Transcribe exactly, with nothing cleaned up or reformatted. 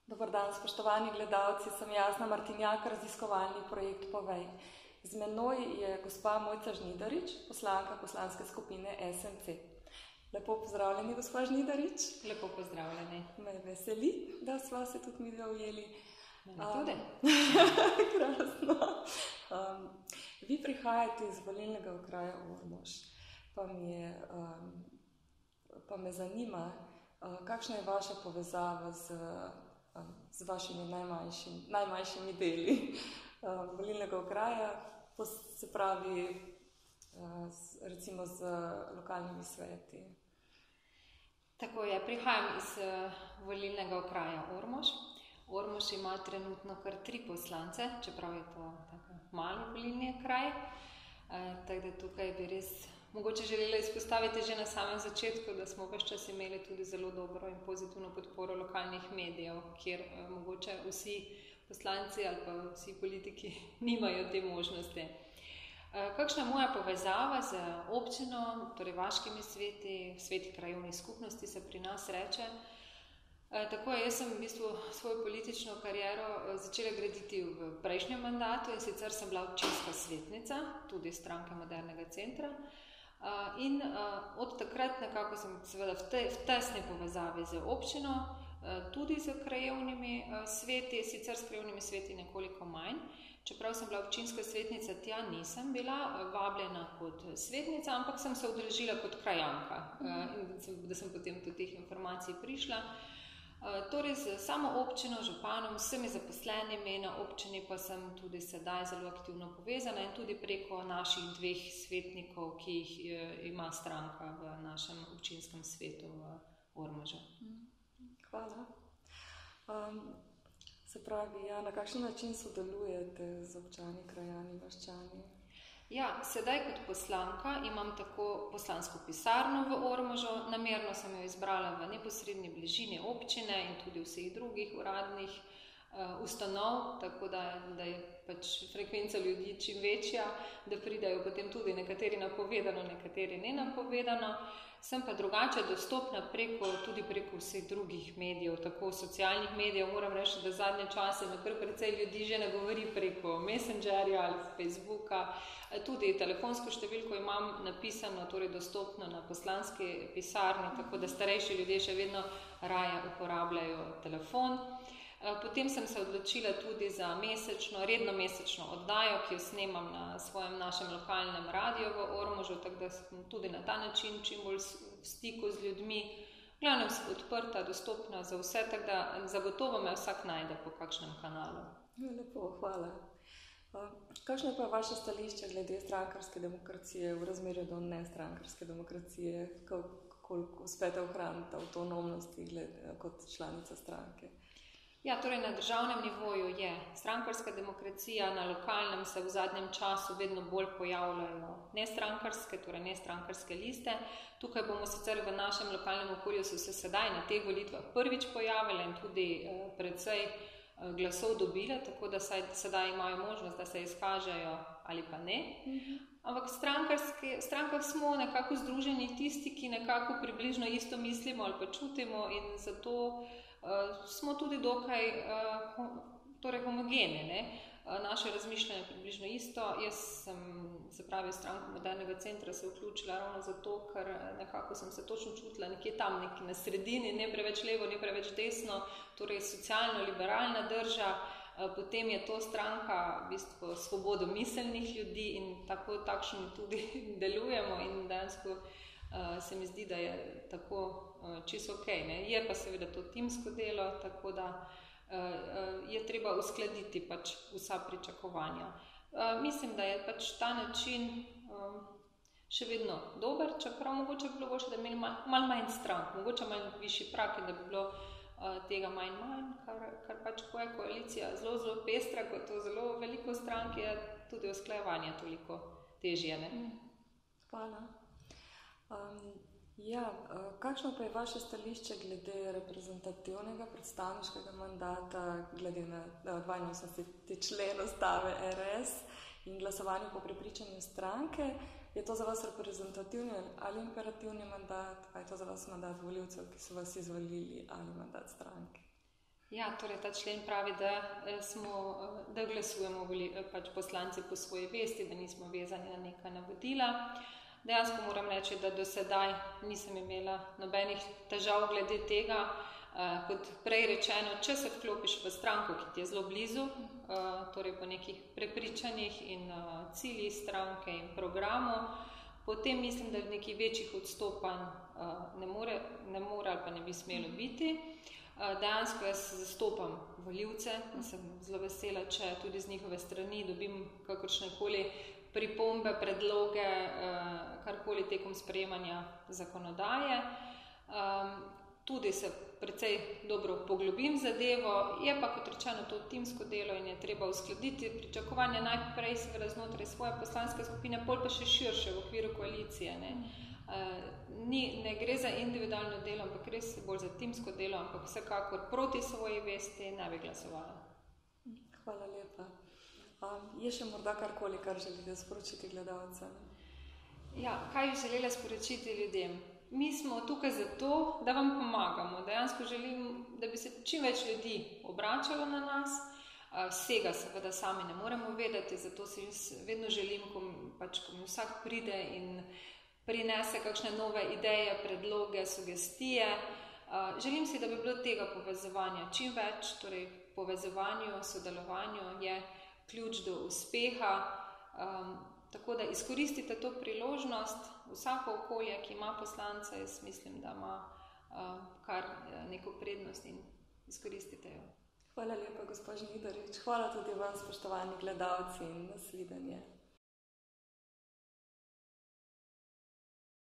Dobar dan, spoštovani gledalci, sem Jasna Martinjak, raziskovalni projekt Povej. Z menoj je gospa Mojca Žnidarič, poslanka poslanske skupine S M C. Lepo pozdravljeni, gospa Žnidarič. Lepo pozdravljeni. Me veseli, da sva se tudi mi dve ujeli. Mene tudi. Krasno. Um, vi prihajate iz volilnega okraja Ormož, pa, mi je, um, pa me zanima, uh, kakšna je vaša povezava z z vašimi najmanjšimi, najmanjšimi deli uh, volilnega okraja, se pravi uh, z, recimo z lokalnimi sveti. Tako je, prihajam iz uh, volilnega okraja Ormož. Ormož ima trenutno kar tri poslance, čeprav je to tako mali volilni kraj, uh, tako da tukaj bi res mogoče želela izpostaviti že na samem začetku, da smo ves čas imeli tudi zelo dobro in pozitivno podporo lokalnih medijev, kjer eh, mogoče vsi poslanci ali pa vsi politiki nimajo te možnosti. Eh, kakšna je moja povezava z občino, torej vaškimi sveti, sveti krajovnih skupnosti se pri nas reče. Eh, tako je, jaz sem v bistvu svojo politično kariero eh, začela graditi v prejšnjem mandatu in sicer sem bila občinska svetnica, tudi stranke Modernega centra. Uh, in uh, od takrat nekako sem seveda v, te, v tesni povezavi z občino, uh, tudi z krajevnimi uh, sveti, sicer s krajevnimi sveti nekoliko manj. Čeprav sem bila občinska svetnica, tja nisem bila uh, vabljena kot svetnica, ampak sem se udeležila kot krajanka, uh, in da sem, da sem potem do teh informacij prišla. Uh, torej z samo občino, županom, vsemi zaposlenimi na občini pa sem tudi sedaj zelo aktivno povezana in tudi preko naših dveh svetnikov, ki jih je, ima stranka v našem občinskem svetu v Ormožu. Hvala. Um, se pravi, ja, na kakšen način sodelujete z občani, krajani, vaščani? Ja, sedaj kot poslanka imam tako poslansko pisarno v Ormožu, namerno sem jo izbrala v neposredni bližini občine in tudi vseh drugih uradnih uh, ustanov, tako da, da je pač frekvenca ljudi čim večja, da pridajo potem tudi nekateri napovedano, nekateri nenapovedano. Sem pa drugače dostopna preko, tudi preko vseh drugih medijev, tako socialnih medijev. Moram reči, da zadnje čase me kar precej ljudi že ne govori preko Messengerja ali Facebooka. Tudi telefonsko številko imam napisano, torej dostopno na poslanski pisarni, tako da starejši ljudje še vedno raje uporabljajo telefon. Potem sem se odločila tudi za mesečno, redno mesečno oddajo, ki jo snemam na svojem našem lokalnem radiju v Ormožu, tako da sem tudi na ta način čim bolj v stiku z ljudmi. Glavnem sem odprta, dostopna za vse, tako da zagotovo me vsak najde po kakšnem kanalu. Lepo, hvala. Kakšno pa je vaše stališče glede strankarske demokracije v razmerju do nestrankarske demokracije? Kako uspete ohraniti avtonomnosti glede, kot članica stranke? Ja, torej na državnem nivoju je strankarska demokracija, na lokalnem se v zadnjem času vedno bolj pojavljajo nestrankarske, torej nestrankarske liste. Tukaj bomo sicer v našem lokalnem okolju so se sedaj na teh volitvah prvič pojavile in tudi eh, precej eh, glasov dobile, tako da saj, sedaj imajo možnost, da se izkažejo ali pa ne. Mm-hmm. Ampak v strankah smo nekako združeni tisti, ki nekako približno isto mislimo ali pa čutimo in zato Uh, smo tudi dokaj uh, ho, torej homogene, ne? Uh, naše razmišljanje je približno isto. Jaz sem, se pravi, stranko Modernega centra se vključila ravno zato, ker nekako sem se točno čutila nekje tam, nekje na sredini, ne preveč levo, ne preveč desno, torej socialno-liberalna drža. Uh, potem je to stranka v bistvu svobodomiselnih ljudi in tako takšno tudi delujemo in dejansko uh, se mi zdi, da je tako čisto ok, ne. Je pa seveda to timsko delo, tako da uh, je treba uskladiti pač vsa pričakovanja. Uh, mislim, da je pač ta način um, še vedno dober, čeprav mogoče bi bilo boljše, da bi imeli malo mal manj strank, mogoče malo višji prak, da bi bilo uh, tega manj manj, kar, kar pač ko je koalicija zelo, zelo pestra, kot to zelo veliko strank, je tudi usklajevanje toliko težje, ne. Hvala. Um, Ja, kakšno pa je vaše stališče glede reprezentativnega predstavniškega mandata, glede na dvainosemdeseti člen Ustave R S in glasovanje po prepričanju stranke? Je to za vas reprezentativni ali imperativni mandat? Ali je to za vas mandat volivcev, ki so vas izvolili, ali mandat stranke? Ja, torej ta člen pravi, da, smo, da glasujemo pač poslanci po svoji vesti, da nismo vezani na neka navodila. Dejansko moram reči, da do sedaj nisem imela nobenih težav glede tega. Kot prej rečeno, če se vklopiš v stranko, ki ti je zelo blizu, torej po nekih prepričanjih in ciljih stranke in programu, potem mislim, da v nekih večjih odstopanj ne more, ne more ali pa ne bi smelo biti. Dejansko jaz zastopam volivce in sem zelo vesela, če tudi z njihove strani dobim kakršnekoli pripombe, predloge, karkoli tekom sprejemanja zakonodaje. Tudi se precej dobro poglobim zadevo, je pa kot rečeno to timsko delo in je treba uskladiti pričakovanja najprej seveda znotraj svoje poslanske skupine, pol pa še širše v okviru koalicije. Ne. Ni, ne gre za individualno delo, ampak res bolj za timsko delo, ampak vsekakor proti svoji vesti ne bi glasovala. Hvala lepa. Um, je še morda karkoli, kar želite sporočiti gledalcem? Ja, kaj bi želela sporočiti ljudem? Mi smo tukaj zato, da vam pomagamo. Dejansko želim, da bi se čim več ljudi obračalo na nas. Vsega seveda sami ne moremo vedeti, zato si vedno želim, ko, pač, ko mi vsak pride in prinese kakšne nove ideje, predloge, sugestije. Želim si, da bi bilo tega povezovanja čim več, torej povezovanju, sodelovanju je ključ do uspeha. Tako da izkoristite to priložnost, vsako okolje, ki ima poslance, jaz mislim, da ima uh, kar neko prednost in izkoristite jo. Hvala lepa, gospa Žnidarič. Hvala tudi vam, spoštovani gledalci, in nasvidenje.